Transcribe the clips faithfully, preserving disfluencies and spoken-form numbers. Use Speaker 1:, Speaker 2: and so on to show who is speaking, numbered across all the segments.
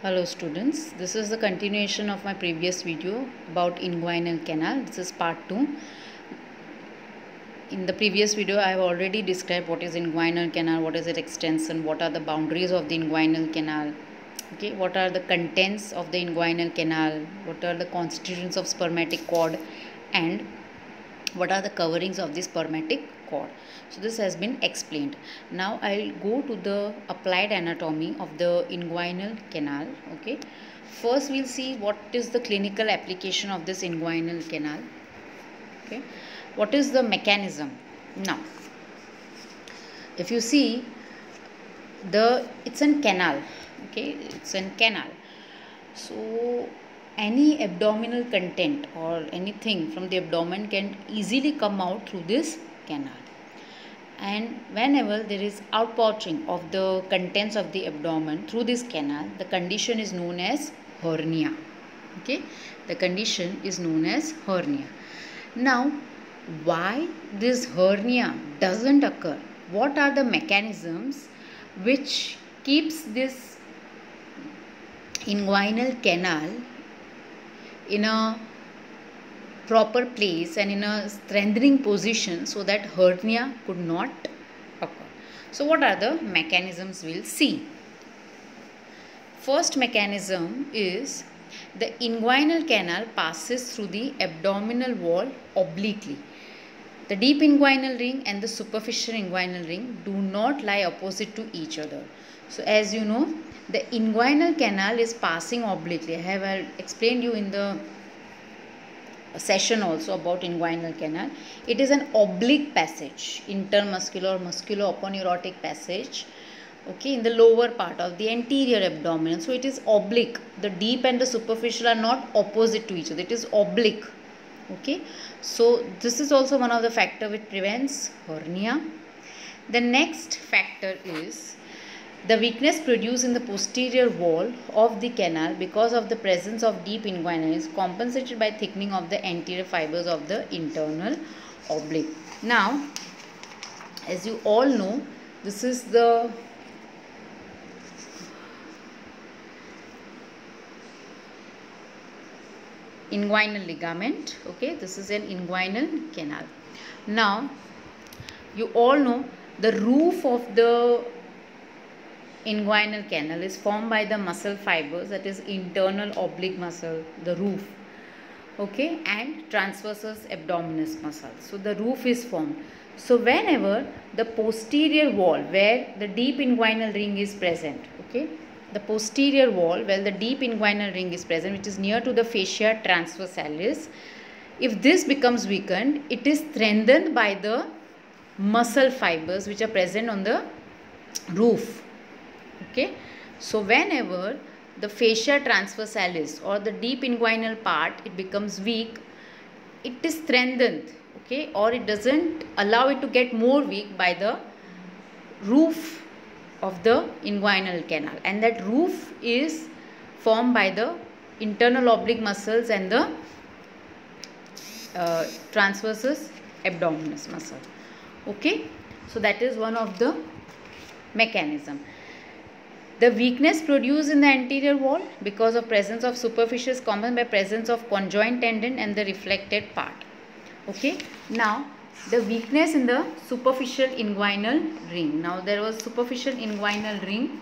Speaker 1: Hello students, this is the continuation of my previous video about inguinal canal. This is part two. In the previous video I have already described what is inguinal canal, what is its extension, what are the boundaries of the inguinal canal, okay, what are the contents of the inguinal canal, what are the constituents of spermatic cord, and what are the coverings of the spermatic cord. So this has been explained. Now I'll go to the applied anatomy of the inguinal canal. Okay, first we'll see what is the clinical application of this inguinal canal. Okay, what is the mechanism? Now if you see, the it's a canal. Okay, it's a canal. So any abdominal content or anything from the abdomen can easily come out through this canal, and whenever there is outpouching of the contents of the abdomen through this canal, the condition is known as hernia. Okay, the condition is known as hernia. Now why this hernia doesn't occur? What are the mechanisms which keeps this inguinal canal in a proper place and in a strengthening position so that hernia could not occur? So what are the mechanisms we'll see? First mechanism is the inguinal canal passes through the abdominal wall obliquely. The deep inguinal ring and the superficial inguinal ring do not lie opposite to each other. So as you know, the inguinal canal is passing obliquely. I have explained you in the session also about inguinal canal. It is an oblique passage, intermuscular or musculo-aponeurotic passage, okay, in the lower part of the anterior abdomen. So it is oblique. The deep and the superficial are not opposite to each other. It is oblique. Okay, so this is also one of the factor which prevents hernia. The next factor is the weakness produced in the posterior wall of the canal because of the presence of deep inguinal is compensated by thickening of the anterior fibers of the internal oblique. Now, as you all know, this is the inguinal ligament. Okay, this is an inguinal canal. Now, you all know the roof of the inguinal canal is formed by the muscle fibers, that is internal oblique muscle, the roof, okay, and transversus abdominis muscle. So the roof is formed. So whenever the posterior wall where the deep inguinal ring is present, okay, the posterior wall where the deep inguinal ring is present, which is near to the fascia transversalis, if this becomes weakened, it is strengthened by the muscle fibers which are present on the roof. Okay, so whenever the fascia transversalis or the deep inguinal part, it becomes weak, it is strengthened, okay, or it doesn't allow it to get more weak by the roof of the inguinal canal, and that roof is formed by the internal oblique muscles and the uh, transversus abdominis muscle. Okay, so that is one of the mechanism. The weakness produced in the anterior wall because of presence of superficial is compensated by presence of conjoint tendon and the reflected part. Okay, now the weakness in the superficial inguinal ring. Now there was superficial inguinal ring.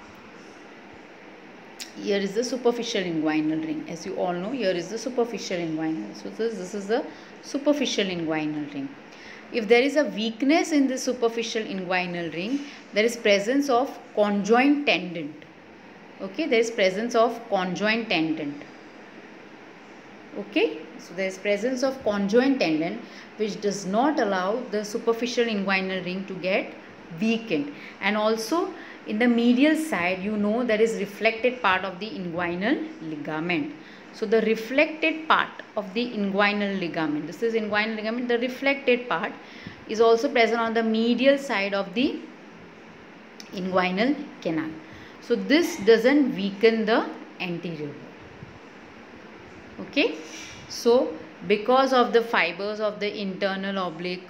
Speaker 1: Here is the superficial inguinal ring. As you all know, here is the superficial inguinal. So this, this is the superficial inguinal ring. If there is a weakness in the superficial inguinal ring, there is presence of conjoint tendon. Okay, there is presence of conjoint tendon. Okay, so there is presence of conjoint tendon which does not allow the superficial inguinal ring to get weakened. And also in the medial side, you know, there is reflected part of the inguinal ligament. So the reflected part of the inguinal ligament, this is inguinal ligament, the reflected part is also present on the medial side of the inguinal canal. So this doesn't weaken the anterior wall. Okay, so because of the fibers of the internal oblique,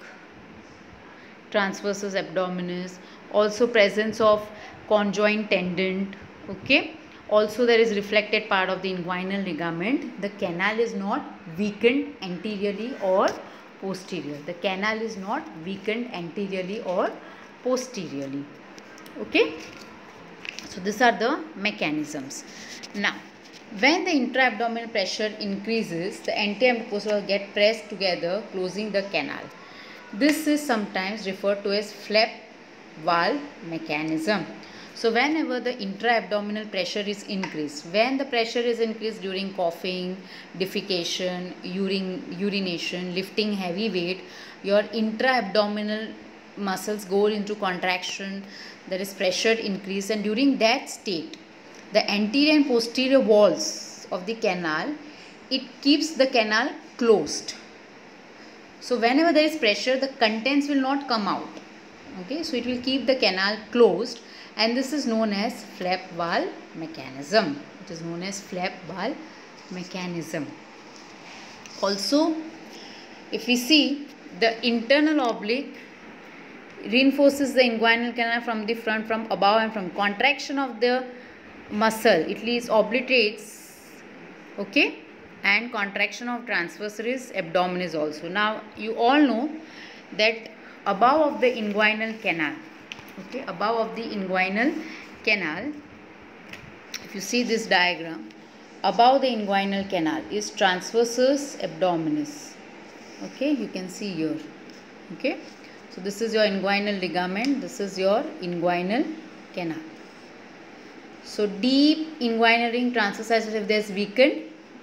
Speaker 1: transversus abdominis, also presence of conjoint tendon, okay, Also there is reflected part of the inguinal ligament. The canal is not weakened anteriorly or posterior. The canal is not weakened anteriorly or posteriorly. Okay. So these are the mechanisms. Now, when the intra-abdominal pressure increases, the anterior mucosa get pressed together, closing the canal. This is sometimes referred to as flap valve mechanism. So whenever the intra-abdominal pressure is increased, when the pressure is increased during coughing, defecation, urine, urination, lifting heavy weight, your intra-abdominal muscles go into contraction, there is pressure increase, and during that state, the anterior and posterior walls of the canal, it keeps the canal closed. So whenever there is pressure, the contents will not come out. Okay, so it will keep the canal closed, and this is known as flap valve mechanism. It is known as flap valve mechanism. Also, if we see, the internal oblique reinforces the inguinal canal from the front, from above, and from contraction of the muscle it leads obliterates, okay, and contraction of transversus abdominis also. Now you all know that above of the inguinal canal, okay, above of the inguinal canal, if you see this diagram, above the inguinal canal is transversus abdominis. Okay, you can see here. Okay, so this is your inguinal ligament, this is your inguinal canal. So deep inguinal ring transversus, if there is weakened,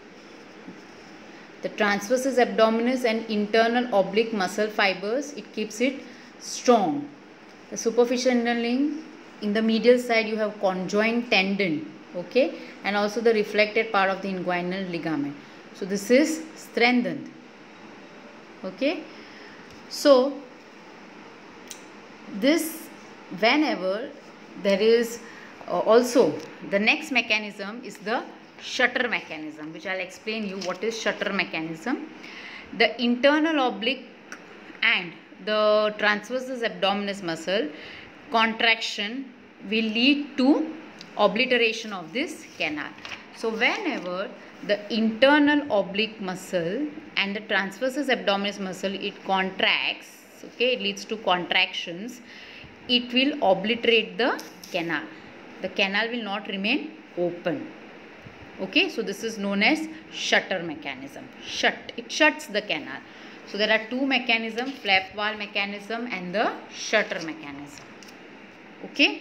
Speaker 1: the transversus abdominis and internal oblique muscle fibers, it keeps it strong. The superficial inguinal ring, in the medial side you have conjoint tendon, okay, and also the reflected part of the inguinal ligament. So this is strengthened. Okay, so this, whenever there is uh, also the next mechanism is the shutter mechanism, which I'll explain you what is shutter mechanism. The internal oblique and the transversus abdominis muscle contraction will lead to obliteration of this canal. So whenever the internal oblique muscle and the transversus abdominis muscle, it contracts, okay, it leads to contractions, it will obliterate the canal. The canal will not remain open. Okay, so this is known as shutter mechanism. Shut, it shuts the canal. So there are two mechanisms, flap valve mechanism and the shutter mechanism. Okay,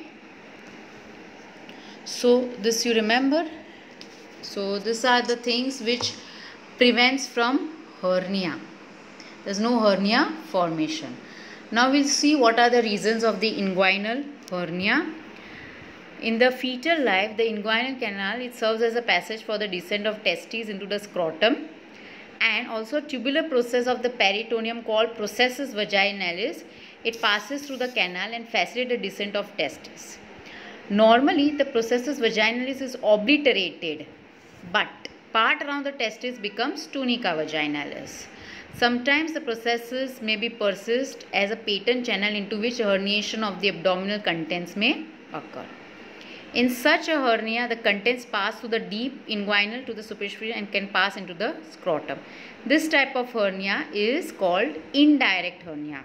Speaker 1: so this you remember. So these are the things which prevents from hernia. There is no hernia formation. Now we'll see what are the reasons of the inguinal hernia. In the fetal life, the inguinal canal, it serves as a passage for the descent of testes into the scrotum, and also tubular process of the peritoneum called processus vaginalis. It passes through the canal and facilitates the descent of testes. Normally, the processus vaginalis is obliterated, but part around the testis becomes tunica vaginalis. Sometimes the processes may be persist as a patent channel into which herniation of the abdominal contents may occur. In such a hernia, the contents pass through the deep inguinal to the superficial and can pass into the scrotum. This type of hernia is called indirect hernia.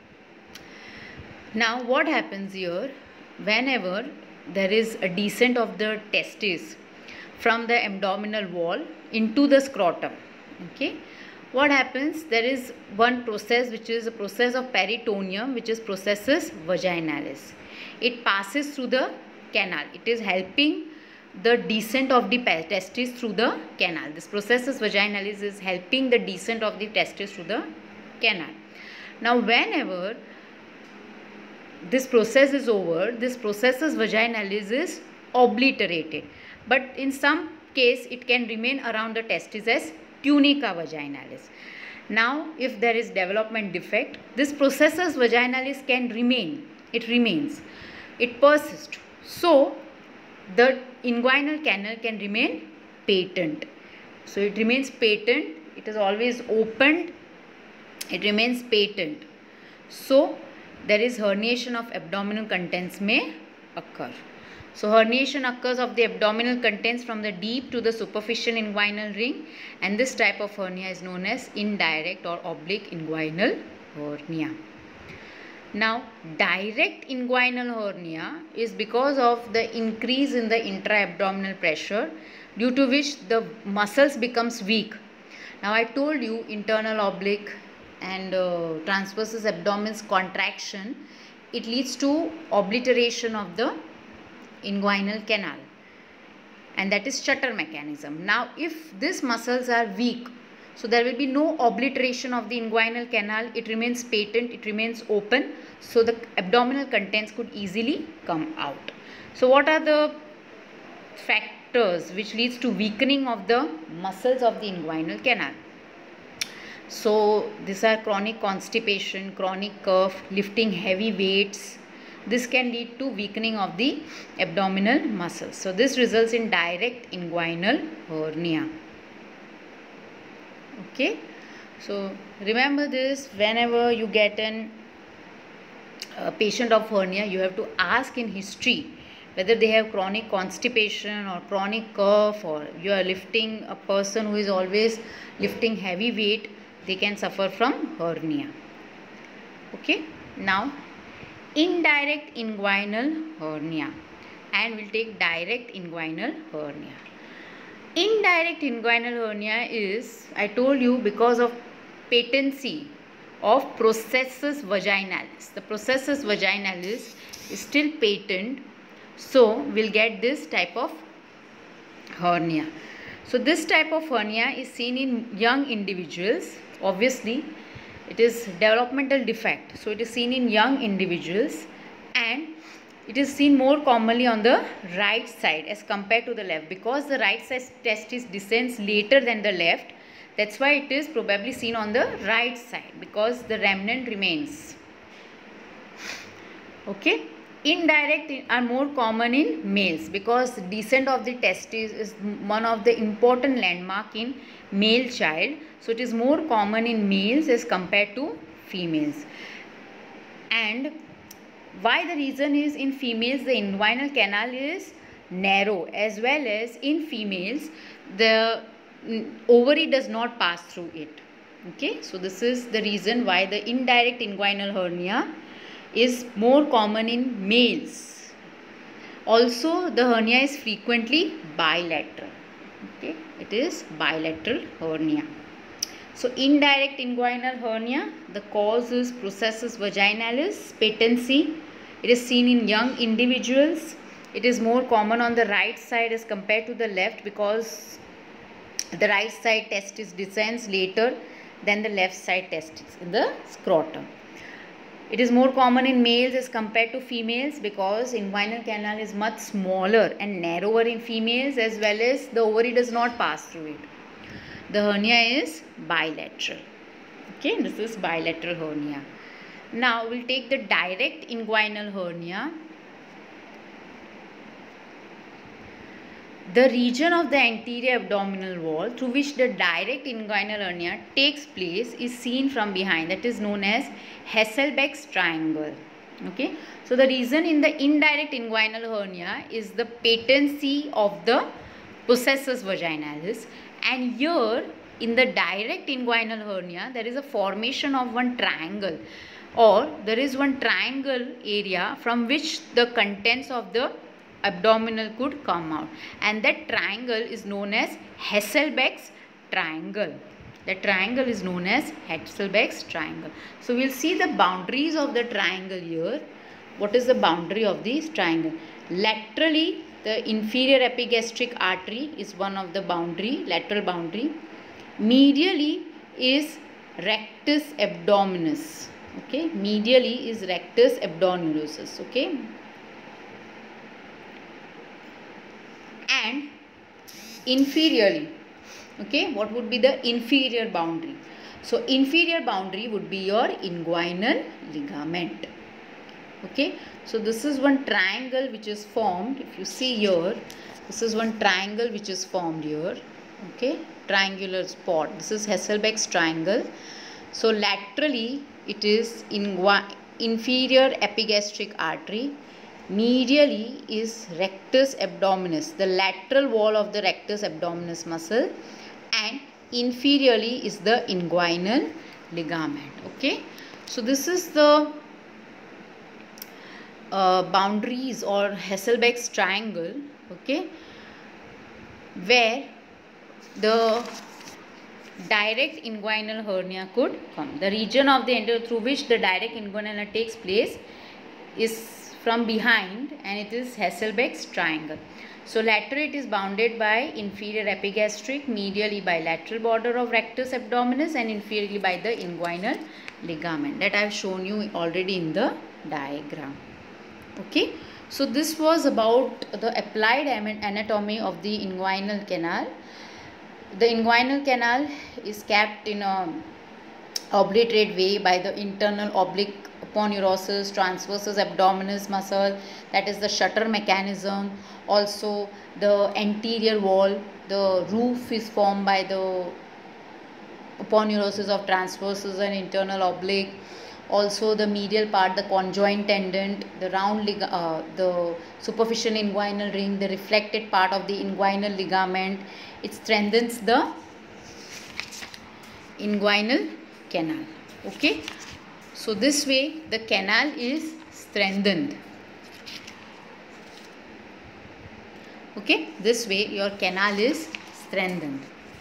Speaker 1: Now what happens here, whenever there is a descent of the testes from the abdominal wall into the scrotum, okay, what happens, there is one process which is a process of peritoneum, which is processus vaginalis. It passes through the canal. It is helping the descent of the testes through the canal. This processus vaginalis is helping the descent of the testes through the canal. Now whenever this process is over, this processus vaginalis is obliterated, but in some case it can remain around the testes as tunica vaginalis. Now if there is development defect, this processus vaginalis can remain, it remains, it persists. So the inguinal canal can remain patent. So it remains patent, it is always opened, it remains patent. So there is herniation of abdominal contents may occur. So herniation occurs of the abdominal contents from the deep to the superficial inguinal ring, and this type of hernia is known as indirect or oblique inguinal hernia. Now, direct inguinal hernia is because of the increase in the intra-abdominal pressure, due to which the muscles becomes weak. Now, I told you internal oblique and uh, transversus abdominis contraction, it leads to obliteration of the inguinal canal, and that is Shutter mechanism. Now, if these muscles are weak, so there will be no obliteration of the inguinal canal, it remains patent, it remains open, so the abdominal contents could easily come out. So what are the factors which leads to weakening of the muscles of the inguinal canal? So these are chronic constipation, chronic cough, lifting heavy weights. This can lead to weakening of the abdominal muscles. So this results in direct inguinal hernia. Okay. So remember this, whenever you get an a patient of hernia, you have to ask in history whether they have chronic constipation or chronic cough, or you are lifting a person who is always lifting heavy weight, they can suffer from hernia. Okay. Now, indirect inguinal hernia, and we'll take direct inguinal hernia. Indirect inguinal hernia is, I told you, because of patency of processus vaginalis. The processus vaginalis is still patent, so we'll get this type of hernia. So this type of hernia is seen in young individuals. Obviously, it is developmental defect, so it is seen in young individuals, and it is seen more commonly on the right side as compared to the left, because the right side testis descends later than the left. That's why it is probably seen on the right side, because the remnant remains. Okay. Indirect are more common in males, because descent of the testis is one of the important landmark in male child. So it is more common in males as compared to females. And why the reason is, in females the inguinal canal is narrow, as well as in females the ovary does not pass through it. Okay, so this is the reason why the indirect inguinal hernia is more common in males. Also, the hernia is frequently bilateral. Okay, it is bilateral hernia. So indirect inguinal hernia, the cause is processus vaginalis, patency. It is seen in young individuals. It is more common on the right side as compared to the left, because the right side testis descends later than the left side testis in the scrotum. It is more common in males as compared to females, because inguinal canal is much smaller and narrower in females, as well as the ovary does not pass through it. The hernia is bilateral. Okay, this is bilateral hernia. Now we'll take the direct inguinal hernia. The region of the anterior abdominal wall through which the direct inguinal hernia takes place is seen from behind. That is known as Hasselbeck's triangle. Okay. So the reason in the indirect inguinal hernia is the patency of the processus vaginalis, and here in the direct inguinal hernia there is a formation of one triangle, or there is one triangle area from which the contents of the abdominal could come out, and that triangle is known as Hasselbeck's triangle. The triangle is known as Hasselbeck's triangle. So we'll see the boundaries of the triangle here. What is the boundary of this triangle? Laterally, the inferior epigastric artery is one of the boundary, lateral boundary. Medially is rectus abdominis. Okay, medially is rectus abdominis. Okay. And inferiorly, okay, what would be the inferior boundary? So inferior boundary would be your inguinal ligament. Okay, so this is one triangle which is formed. If you see here, this is one triangle which is formed here. Okay, triangular spot. This is Hasselbeck's triangle. So laterally it is ingu inferior epigastric artery. Medially is rectus abdominis, the lateral wall of the rectus abdominis muscle, and inferiorly is the inguinal ligament. Okay, so this is the uh, boundaries or Hasselbeck's triangle, okay, where the direct inguinal hernia could come. The region of the enterior through which the direct inguinal hernia takes place is from behind, and it is Hasselbeck's triangle. So laterally it is bounded by inferior epigastric, medially by lateral border of rectus abdominis, and inferiorly by the inguinal ligament that I have shown you already in the diagram. Okay, so this was about the applied anatomy of the inguinal canal. The inguinal canal is capped in a obliterate way by the internal oblique aponeurosis, transversus abdominis muscle, that is the shutter mechanism. Also the anterior wall, the roof is formed by the aponeurosis of transversus and internal oblique. Also the medial part, the conjoint tendon, the round lig uh, the superficial inguinal ring, the reflected part of the inguinal ligament. It strengthens the inguinal canal. Okay, so this way the canal is strengthened. Okay, this way your canal is strengthened.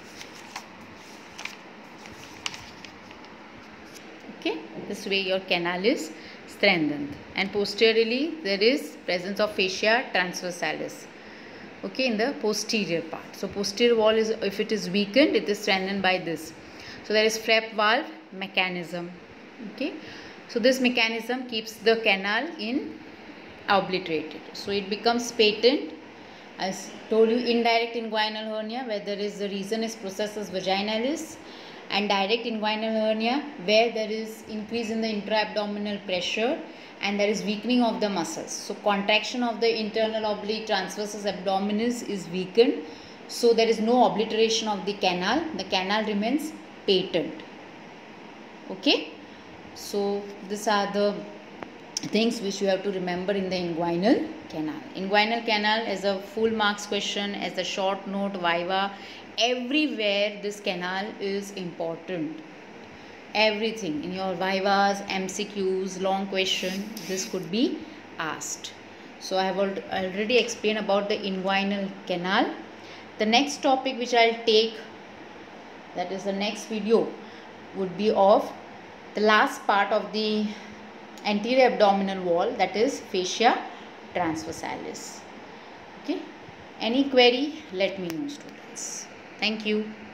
Speaker 1: Okay, this way your canal is strengthened, and posteriorly there is presence of fascia transversalis. Okay, in the posterior part. So posterior wall is, if it is weakened, it is strengthened by this. So there is Frepp valve mechanism. Okay, so this mechanism keeps the canal in obliterated. So it becomes patent. As told you, indirect inguinal hernia where there is the reason is processus vaginalis, and direct inguinal hernia where there is increase in the intra-abdominal pressure and there is weakening of the muscles. So contraction of the internal oblique transversus abdominis is weakened. So there is no obliteration of the canal. The canal remains patent. Okay. So these are the things which you have to remember in the inguinal canal. Inguinal canal as a full marks question, as a short note, viva, everywhere this canal is important. Everything in your vivas, M C Qs, long question, this could be asked. So I have already explained about the inguinal canal. The next topic which I will take, that is the next video, would be of the last part of the anterior abdominal wall, that is fascia transversalis. Okay, any query, let me know, students. Thank you.